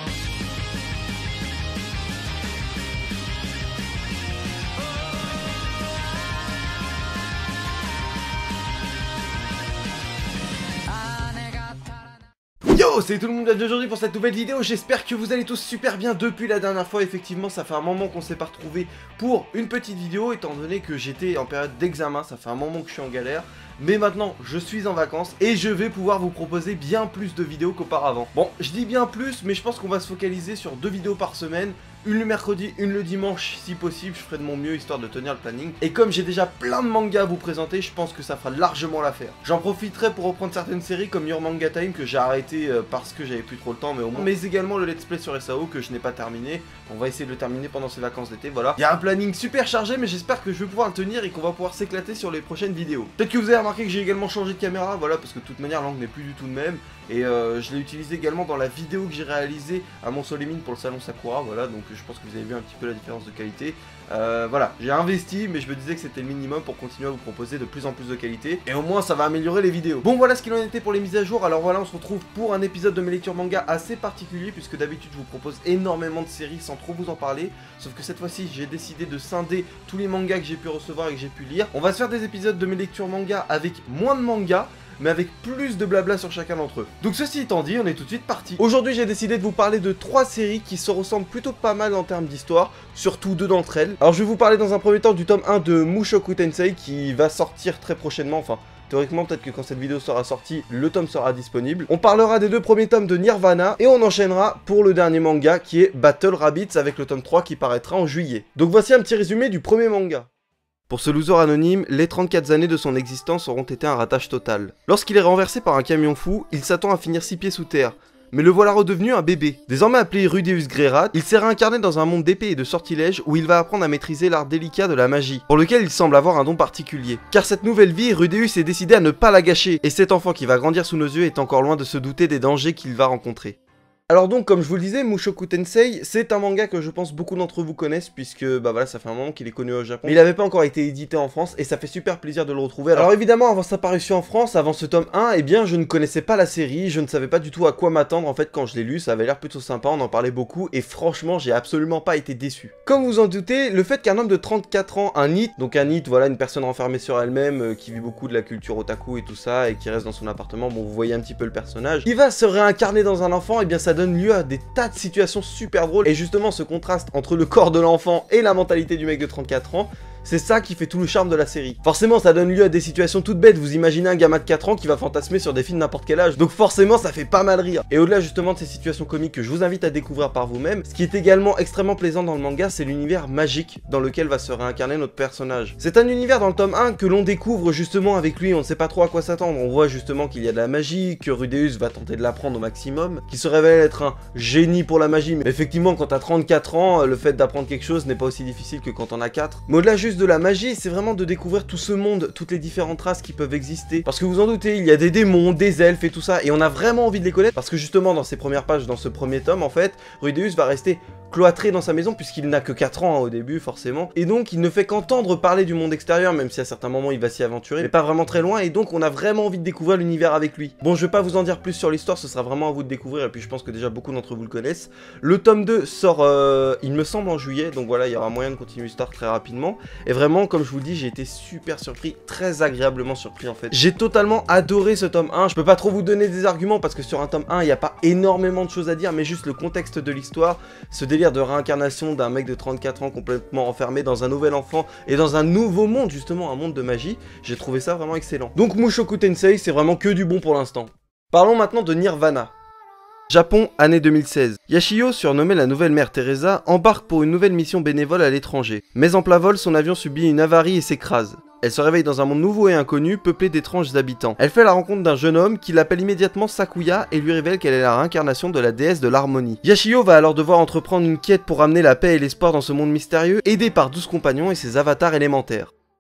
Yo, c'est tout le monde d'aujourd'hui pour cette nouvelle vidéo. J'espère que vous allez tous super bien depuis la dernière fois. Effectivement, ça fait un moment qu'on s'est pas retrouvé pour une petite vidéo, étant donné que j'étais en période d'examen. Ça fait un moment que je suis en galère. Mais maintenant, je suis en vacances et je vais pouvoir vous proposer bien plus de vidéos qu'auparavant. Bon, je dis bien plus, mais je pense qu'on va se focaliser sur 2 vidéos par semaine. Une le mercredi, une le dimanche, si possible. Je ferai de mon mieux histoire de tenir le planning. Et comme j'ai déjà plein de mangas à vous présenter, je pense que ça fera largement l'affaire. J'en profiterai pour reprendre certaines séries comme Your Manga Time que j'ai arrêté parce que j'avais plus trop le temps, mais au moins. Mais également le let's play sur SAO que je n'ai pas terminé. On va essayer de le terminer pendant ces vacances d'été, voilà. Il y a un planning super chargé, mais j'espère que je vais pouvoir le tenir et qu'on va pouvoir s'éclater sur les prochaines vidéos. Peut-être que vous avez remarqué que j'ai également changé de caméra, voilà, parce que de toute manière l'angle n'est plus du tout le même. Et je l'ai utilisé également dans la vidéo que j'ai réalisée à Mont-Soleil-Mines pour le salon Sakura, voilà, donc je pense que vous avez vu un petit peu la différence de qualité. Voilà, j'ai investi, mais je me disais que c'était le minimum pour continuer à vous proposer de plus en plus de qualité. Et au moins ça va améliorer les vidéos. Bon, voilà ce qu'il en était pour les mises à jour. Alors voilà, on se retrouve pour un épisode de mes lectures manga assez particulier, puisque d'habitude je vous propose énormément de séries sans trop vous en parler. Sauf que cette fois-ci j'ai décidé de scinder tous les mangas que j'ai pu recevoir et que j'ai pu lire. On va se faire des épisodes de mes lectures manga avec moins de mangas, mais avec plus de blabla sur chacun d'entre eux. Donc ceci étant dit, on est tout de suite parti. Aujourd'hui j'ai décidé de vous parler de 3 séries qui se ressemblent plutôt pas mal en termes d'histoire, surtout 2 d'entre elles. Alors je vais vous parler dans un premier temps du tome 1 de Mushoku Tensei qui va sortir très prochainement, enfin théoriquement peut-être que quand cette vidéo sera sortie, le tome sera disponible. On parlera des 2 premiers tomes de Nirvana et on enchaînera pour le dernier manga qui est Battle Rabbids avec le tome 3 qui paraîtra en juillet. Donc voici un petit résumé du premier manga. Pour ce loser anonyme, les 34 années de son existence auront été un ratage total. Lorsqu'il est renversé par un camion fou, il s'attend à finir 6 pieds sous terre. Mais le voilà redevenu un bébé. Désormais appelé Rudeus Greyrat, il s'est réincarné dans un monde d'épée et de sortilèges où il va apprendre à maîtriser l'art délicat de la magie, pour lequel il semble avoir un don particulier. Car cette nouvelle vie, Rudeus est décidé à ne pas la gâcher, et cet enfant qui va grandir sous nos yeux est encore loin de se douter des dangers qu'il va rencontrer. Alors donc, comme je vous le disais, Mushoku Tensei, c'est un manga que je pense beaucoup d'entre vous connaissent, puisque, bah voilà, ça fait un moment qu'il est connu au Japon, mais il n'avait pas encore été édité en France, et ça fait super plaisir de le retrouver. Alors évidemment, avant sa parution en France, avant ce tome 1, eh bien, je ne connaissais pas la série, je ne savais pas du tout à quoi m'attendre, en fait, quand je l'ai lu, ça avait l'air plutôt sympa, on en parlait beaucoup, et franchement, j'ai absolument pas été déçu. Comme vous en doutez, le fait qu'un homme de 34 ans, un NEET, donc un NEET, voilà, une personne renfermée sur elle-même, qui vit beaucoup de la culture otaku et tout ça, et qui reste dans son appartement, bon, vous voyez un petit peu le personnage, il va se réincarner dans un enfant, et bien, ça donne lieu à des tas de situations super drôles, et justement ce contraste entre le corps de l'enfant et la mentalité du mec de 34 ans, c'est ça qui fait tout le charme de la série. Forcément ça donne lieu à des situations toutes bêtes, vous imaginez un gamin de 4 ans qui va fantasmer sur des filles de n'importe quel âge, donc forcément ça fait pas mal rire. Et au-delà justement de ces situations comiques que je vous invite à découvrir par vous-même, ce qui est également extrêmement plaisant dans le manga, c'est l'univers magique dans lequel va se réincarner notre personnage. C'est un univers dans le tome 1 que l'on découvre justement avec lui, on ne sait pas trop à quoi s'attendre, on voit justement qu'il y a de la magie, que Rudeus va tenter de l'apprendre au maximum, qu'il se révèle être un génie pour la magie, mais effectivement quand t'as 34 ans, le fait d'apprendre quelque chose n'est pas aussi difficile que quand on a 4. Mais au-delà juste de la magie, c'est vraiment de découvrir tout ce monde, toutes les différentes races qui peuvent exister. Parce que vous en doutez, il y a des démons, des elfes et tout ça, et on a vraiment envie de les connaître, parce que justement dans ces premières pages, dans ce premier tome en fait, Rudeus va rester cloîtré dans sa maison puisqu'il n'a que 4 ans au début forcément, et donc il ne fait qu'entendre parler du monde extérieur, même si à certains moments il va s'y aventurer, mais pas vraiment très loin, et donc on a vraiment envie de découvrir l'univers avec lui. Bon, je vais pas vous en dire plus sur l'histoire, ce sera vraiment à vous de découvrir, et puis je pense que déjà beaucoup d'entre vous le connaissent. Le tome 2 sort, il me semble en juillet, donc voilà, il y aura moyen de continuer l'histoire très rapidement, et vraiment, comme je vous le dis, j'ai été super surpris, très agréablement surpris en fait. J'ai totalement adoré ce tome 1, je peux pas trop vous donner des arguments, parce que sur un tome 1, il n'y a pas énormément de choses à dire, mais juste le contexte de l'histoire, ce délire de réincarnation d'un mec de 34 ans complètement enfermé dans un nouvel enfant et dans un nouveau monde, justement un monde de magie, j'ai trouvé ça vraiment excellent. Donc Mushoku Tensei, c'est vraiment que du bon pour l'instant. Parlons maintenant de Nirvana. Japon, année 2016. Yashio, surnommée la nouvelle mère Teresa, embarque pour une nouvelle mission bénévole à l'étranger. Mais en plein vol, son avion subit une avarie et s'écrase. Elle se réveille dans un monde nouveau et inconnu, peuplé d'étranges habitants. Elle fait la rencontre d'un jeune homme qui l'appelle immédiatement Sakuya et lui révèle qu'elle est la réincarnation de la déesse de l'harmonie. Yashio va alors devoir entreprendre une quête pour amener la paix et l'espoir dans ce monde mystérieux, aidé par 12 compagnons et ses avatars élémentaires.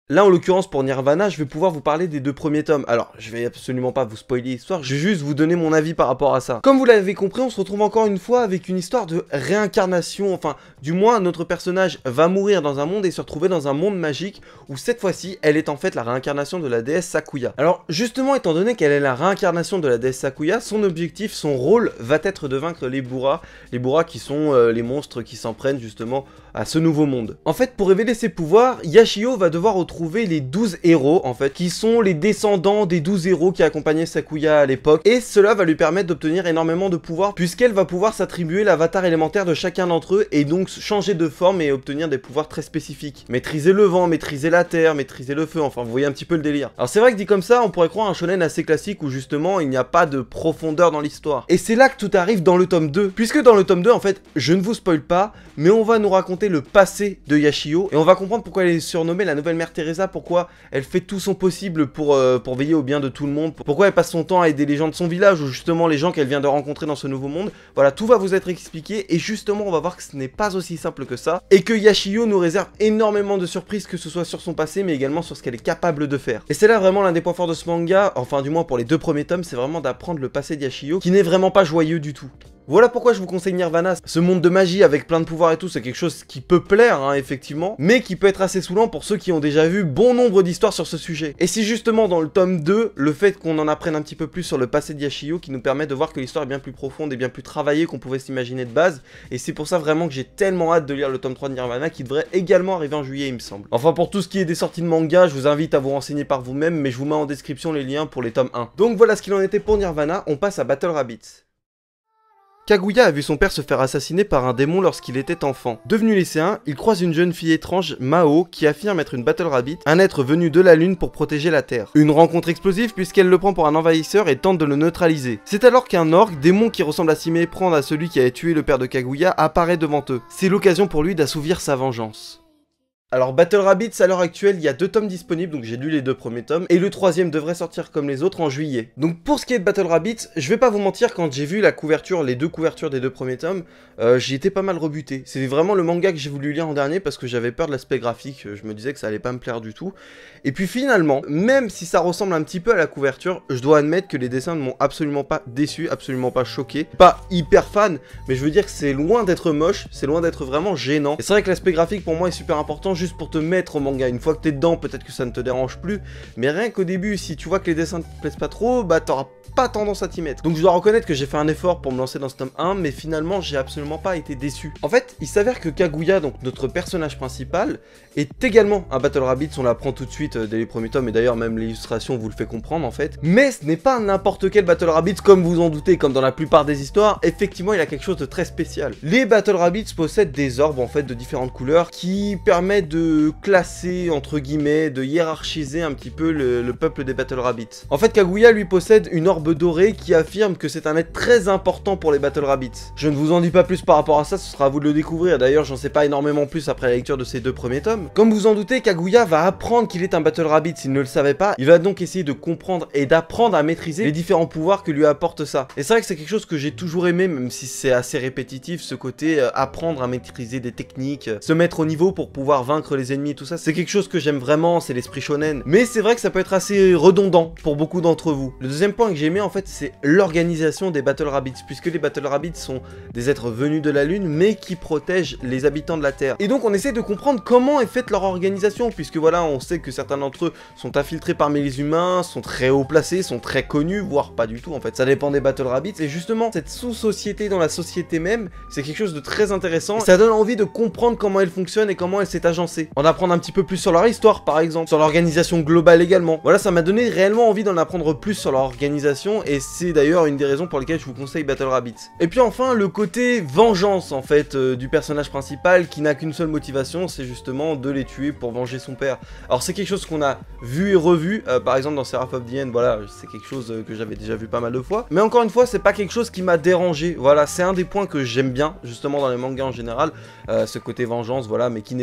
Là, en l'occurrence, pour Nirvana, je vais pouvoir vous parler des 2 premiers tomes. Alors, je vais absolument pas vous spoiler l'histoire, je vais juste vous donner mon avis par rapport à ça. Comme vous l'avez compris, on se retrouve encore une fois avec une histoire de réincarnation. Enfin, du moins, notre personnage va mourir dans un monde et se retrouver dans un monde magique où cette fois-ci, elle est en fait la réincarnation de la déesse Sakuya. Alors, justement, étant donné qu'elle est la réincarnation de la déesse Sakuya, son objectif, son rôle va être de vaincre les Buras. Les Buras qui sont les monstres qui s'en prennent justement à ce nouveau monde. En fait, pour révéler ses pouvoirs, Yashio va devoir retrouver les 12 héros, en fait, qui sont les descendants des 12 héros qui accompagnaient Sakuya à l'époque, et cela va lui permettre d'obtenir énormément de pouvoirs, puisqu'elle va pouvoir s'attribuer l'avatar élémentaire de chacun d'entre eux, et donc changer de forme et obtenir des pouvoirs très spécifiques. Maîtriser le vent, maîtriser la terre, maîtriser le feu, enfin, vous voyez un petit peu le délire. Alors c'est vrai que dit comme ça, on pourrait croire un shonen assez classique où justement, il n'y a pas de profondeur dans l'histoire. Et c'est là que tout arrive dans le tome 2, puisque dans le tome 2, en fait, je ne vous spoil pas, mais on va nous raconter le passé de Yashio, et on va comprendre pourquoi elle est surnommée la nouvelle mère Teresa, pourquoi elle fait tout son possible pour veiller au bien de tout le monde, pourquoi elle passe son temps à aider les gens de son village, ou justement les gens qu'elle vient de rencontrer dans ce nouveau monde. Voilà, tout va vous être expliqué, et justement on va voir que ce n'est pas aussi simple que ça, et que Yashio nous réserve énormément de surprises, que ce soit sur son passé, mais également sur ce qu'elle est capable de faire. Et c'est là vraiment l'un des points forts de ce manga, enfin du moins pour les 2 premiers tomes, c'est vraiment d'apprendre le passé de Yashio, qui n'est vraiment pas joyeux du tout. Voilà pourquoi je vous conseille Nirvana. Ce monde de magie avec plein de pouvoirs et tout, c'est quelque chose qui peut plaire, hein, effectivement, mais qui peut être assez saoulant pour ceux qui ont déjà vu bon nombre d'histoires sur ce sujet. Et c'est justement dans le tome 2, le fait qu'on en apprenne un petit peu plus sur le passé de Yashio qui nous permet de voir que l'histoire est bien plus profonde et bien plus travaillée qu'on pouvait s'imaginer de base, et c'est pour ça vraiment que j'ai tellement hâte de lire le tome 3 de Nirvana qui devrait également arriver en juillet, il me semble. Enfin, pour tout ce qui est des sorties de manga, je vous invite à vous renseigner par vous-même, mais je vous mets en description les liens pour les tomes 1. Donc voilà ce qu'il en était pour Nirvana, on passe à Battle Rabbids. Kaguya a vu son père se faire assassiner par un démon lorsqu'il était enfant. Devenu lycéen, il croise une jeune fille étrange, Mao, qui affirme être une Battle Rabbit, un être venu de la lune pour protéger la Terre. Une rencontre explosive puisqu'elle le prend pour un envahisseur et tente de le neutraliser. C'est alors qu'un orc, démon qui ressemble à s'y méprendre à celui qui avait tué le père de Kaguya, apparaît devant eux. C'est l'occasion pour lui d'assouvir sa vengeance. Alors Battle Rabbids, à l'heure actuelle, il y a 2 tomes disponibles, donc j'ai lu les 2 premiers tomes, et le 3e devrait sortir comme les autres en juillet. Donc pour ce qui est de Battle Rabbids, je vais pas vous mentir, quand j'ai vu la couverture, les 2 couvertures des 2 premiers tomes, j'y étais pas mal rebuté. C'est vraiment le manga que j'ai voulu lire en dernier parce que j'avais peur de l'aspect graphique, je me disais que ça allait pas me plaire du tout. Et puis finalement, même si ça ressemble un petit peu à la couverture, je dois admettre que les dessins ne m'ont absolument pas déçu, absolument pas choqué. Pas hyper fan, mais je veux dire que c'est loin d'être moche, c'est loin d'être vraiment gênant. Et c'est vrai que l'aspect graphique pour moi est super important, juste pour te mettre au manga. Une fois que t'es dedans, peut-être que ça ne te dérange plus, mais rien qu'au début, si tu vois que les dessins te plaisent pas trop, bah t'auras pas tendance à t'y mettre. Donc je dois reconnaître que j'ai fait un effort pour me lancer dans ce tome 1, mais finalement j'ai absolument pas été déçu. En fait, il s'avère que Kaguya, donc notre personnage principal, est également un Battle Rabbids, on l'apprend tout de suite dès les premiers tomes, et d'ailleurs même l'illustration vous le fait comprendre en fait. Mais ce n'est pas n'importe quel Battle Rabbids, comme vous en doutez, comme dans la plupart des histoires, effectivement il a quelque chose de très spécial. Les Battle Rabbids possèdent des orbes en fait de différentes couleurs qui permettent de classer, entre guillemets, de hiérarchiser un petit peu le peuple des Battle Rabbids. En fait, Kaguya lui possède une orbe dorée qui affirme que c'est un être très important pour les Battle Rabbids. Je ne vous en dis pas plus par rapport à ça, ce sera à vous de le découvrir, d'ailleurs j'en sais pas énormément plus après la lecture de ces 2 premiers tomes. Comme vous en doutez, Kaguya va apprendre qu'il est un Battle Rabbit s'il ne le savait pas, il va donc essayer de comprendre et d'apprendre à maîtriser les différents pouvoirs que lui apporte ça. Et c'est vrai que c'est quelque chose que j'ai toujours aimé, même si c'est assez répétitif, ce côté apprendre à maîtriser des techniques, se mettre au niveau pour pouvoir vaincre les ennemis et tout ça, c'est quelque chose que j'aime vraiment, c'est l'esprit shonen. Mais c'est vrai que ça peut être assez redondant pour beaucoup d'entre vous. Le deuxième point que j'ai aimé en fait, c'est l'organisation des Battle Rabbids, puisque les Battle Rabbids sont des êtres venus de la lune, mais qui protègent les habitants de la Terre. Et donc on essaie de comprendre comment est faite leur organisation, puisque voilà, on sait que certains d'entre eux sont infiltrés parmi les humains, sont très haut placés, sont très connus, voire pas du tout en fait. Ça dépend des Battle Rabbids, et justement, cette sous-société dans la société même, c'est quelque chose de très intéressant. Ça donne envie de comprendre comment elle fonctionne et comment elle s'est agencée. En apprendre un petit peu plus sur leur histoire par exemple, sur l'organisation globale également. Voilà, ça m'a donné réellement envie d'en apprendre plus sur leur organisation, et c'est d'ailleurs une des raisons pour lesquelles je vous conseille Battle Rabbids. Et puis enfin, le côté vengeance en fait du personnage principal qui n'a qu'une seule motivation, c'est justement de les tuer pour venger son père. Alors c'est quelque chose qu'on a vu et revu, par exemple dans Seraph of the End, voilà, c'est quelque chose que j'avais déjà vu pas mal de fois. Mais encore une fois, c'est pas quelque chose qui m'a dérangé, voilà, c'est un des points que j'aime bien, justement dans les mangas en général, ce côté vengeance, voilà, mais qui n'est pas trop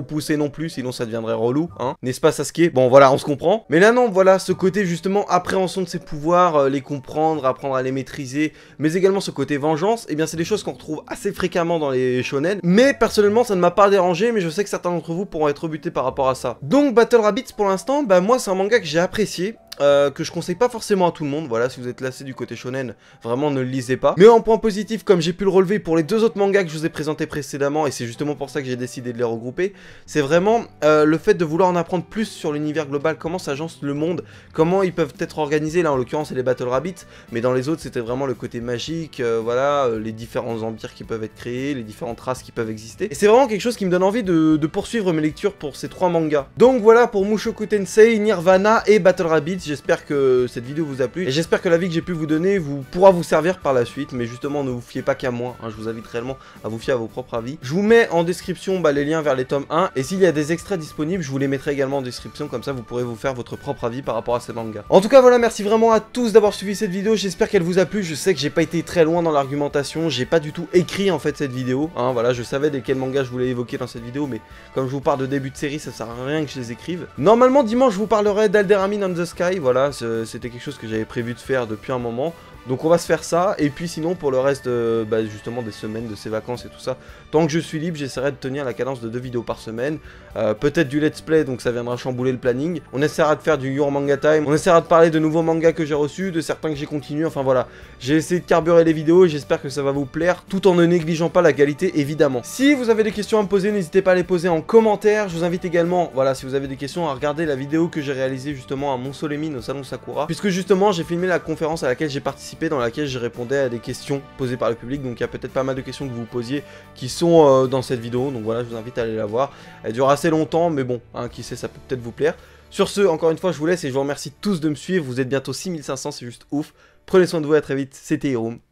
trop pousser non plus, sinon ça deviendrait relou, hein. N'est-ce pas Sasuke? Bon voilà, on se comprend. Mais là non, voilà, ce côté justement appréhension de ses pouvoirs, les comprendre, apprendre à les maîtriser, mais également ce côté vengeance, et bien c'est des choses qu'on retrouve assez fréquemment dans les shonen. Mais personnellement, ça ne m'a pas dérangé, mais je sais que certains d'entre vous pourront être butés par rapport à ça. Donc Battle Rabbids pour l'instant, bah moi c'est un manga que j'ai apprécié. Que je conseille pas forcément à tout le monde, voilà, si vous êtes lassé du côté shonen, vraiment ne le lisez pas. Mais en point positif, comme j'ai pu le relever pour les deux autres mangas que je vous ai présentés précédemment, et c'est justement pour ça que j'ai décidé de les regrouper, c'est vraiment le fait de vouloir en apprendre plus sur l'univers global, comment s'agence le monde, comment ils peuvent être organisés, là en l'occurrence c'est les Battle Rabbids, mais dans les autres c'était vraiment le côté magique, voilà, les différents empires qui peuvent être créés, les différentes races qui peuvent exister. Et c'est vraiment quelque chose qui me donne envie de poursuivre mes lectures pour ces trois mangas. Donc voilà pour Mushoku Tensei, Nirvana et Battle Rabbids. J'espère que cette vidéo vous a plu et j'espère que l'avis que j'ai pu vous donner pourra vous servir par la suite, mais justement ne vous fiez pas qu'à moi, hein, je vous invite réellement à vous fier à vos propres avis. Je vous mets en description les liens vers les tomes 1 et s'il y a des extraits disponibles, je vous les mettrai également en description, comme ça vous pourrez vous faire votre propre avis par rapport à ces mangas. En tout cas voilà, merci vraiment à tous d'avoir suivi cette vidéo, j'espère qu'elle vous a plu. Je sais que j'ai pas été très loin dans l'argumentation, j'ai pas du tout écrit en fait cette vidéo, hein, voilà, je savais quels mangas je voulais évoquer dans cette vidéo, mais comme je vous parle de début de série, ça sert à rien que je les écrive. Normalement dimanche je vous parlerai d'Alderamin on the Sky, voilà, c'était quelque chose que j'avais prévu de faire depuis un moment. Donc on va se faire ça, et puis sinon pour le reste justement des semaines, de ces vacances et tout ça, tant que je suis libre, j'essaierai de tenir la cadence de 2 vidéos par semaine, peut-être du let's play, donc ça viendra chambouler le planning, on essaiera de faire du Your Manga Time, on essaiera de parler de nouveaux mangas que j'ai reçus, de certains que j'ai continué, enfin voilà, j'ai essayé de carburer les vidéos, et j'espère que ça va vous plaire, tout en ne négligeant pas la qualité évidemment. Si vous avez des questions à me poser, n'hésitez pas à les poser en commentaire, je vous invite également, voilà, si vous avez des questions, à regarder la vidéo que j'ai réalisée justement à Mont-Soleil-Mine au Salon Sakura, puisque justement j'ai filmé la conférence à laquelle j'ai participé, dans laquelle je répondais à des questions posées par le public, donc il y a peut-être pas mal de questions que vous posiez qui sont dans cette vidéo, donc voilà, je vous invite à aller la voir. Elle dure assez longtemps, mais bon, hein, qui sait, ça peut peut-être vous plaire. Sur ce, encore une fois, je vous laisse et je vous remercie tous de me suivre, vous êtes bientôt 6500, c'est juste ouf. Prenez soin de vous, à très vite, c'était Hiroum.